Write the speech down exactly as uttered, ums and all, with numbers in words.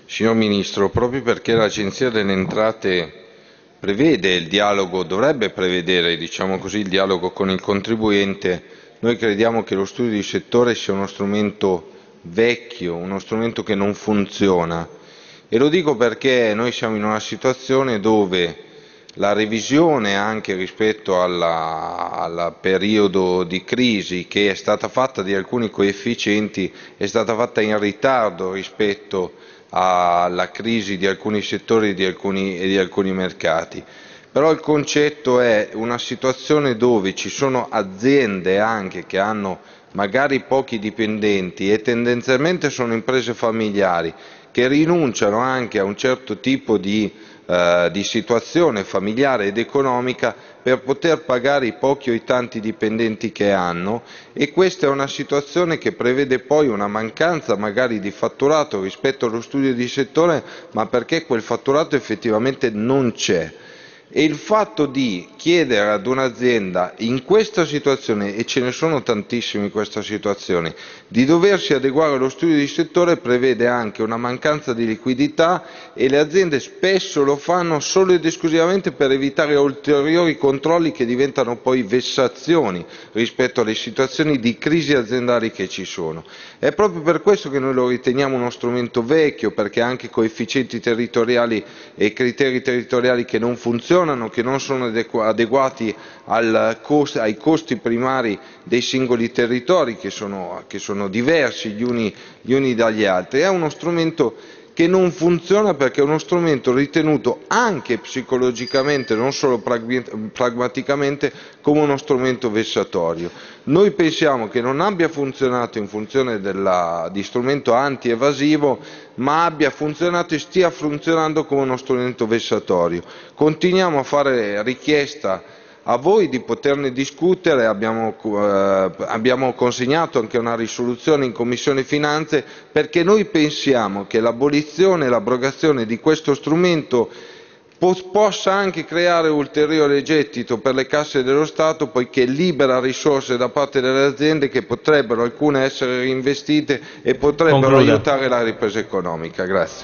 Signor Ministro, proprio perché l'Agenzia delle Entrate prevede il dialogo, dovrebbe prevedere, diciamo così, il dialogo con il contribuente, noi crediamo che lo studio di settore sia uno strumento vecchio, uno strumento che non funziona. E lo dico perché noi siamo in una situazione dove la revisione anche rispetto al periodo di crisi che è stata fatta di alcuni coefficienti è stata fatta in ritardo rispetto alla crisi di alcuni settori e di alcuni, e di alcuni mercati. Però il concetto è una situazione dove ci sono aziende anche che hanno magari pochi dipendenti e tendenzialmente sono imprese familiari che rinunciano anche a un certo tipo di, eh, di situazione familiare ed economica per poter pagare i pochi o i tanti dipendenti che hanno, e questa è una situazione che prevede poi una mancanza magari di fatturato rispetto allo studio di settore, ma perché quel fatturato effettivamente non c'è. E il fatto di chiedere ad un'azienda in questa situazione, e ce ne sono tantissimi in questa situazione, di doversi adeguare allo studio di settore prevede anche una mancanza di liquidità, e le aziende spesso lo fanno solo ed esclusivamente per evitare ulteriori controlli che diventano poi vessazioni rispetto alle situazioni di crisi aziendali che ci sono. È proprio per questo che noi lo riteniamo uno strumento vecchio, perché ha anche coefficienti territoriali e criteri territoriali che non funzionano, che non sono adeguati al cost, ai costi primari dei singoli territori, che sono, che sono diversi gli uni, gli uni dagli altri. È uno strumento che non funziona perché è uno strumento ritenuto anche psicologicamente, non solo pragmaticamente, come uno strumento vessatorio. Noi pensiamo che non abbia funzionato in funzione della, di strumento anti-evasivo, ma abbia funzionato e stia funzionando come uno strumento vessatorio. Continuiamo a fare richiesta a voi di poterne discutere, abbiamo, eh, abbiamo consegnato anche una risoluzione in Commissione Finanze, perché noi pensiamo che l'abolizione e l'abrogazione di questo strumento possa anche creare ulteriore gettito per le casse dello Stato, poiché libera risorse da parte delle aziende che potrebbero alcune essere reinvestite e potrebbero Concluda. aiutare la ripresa economica. Grazie.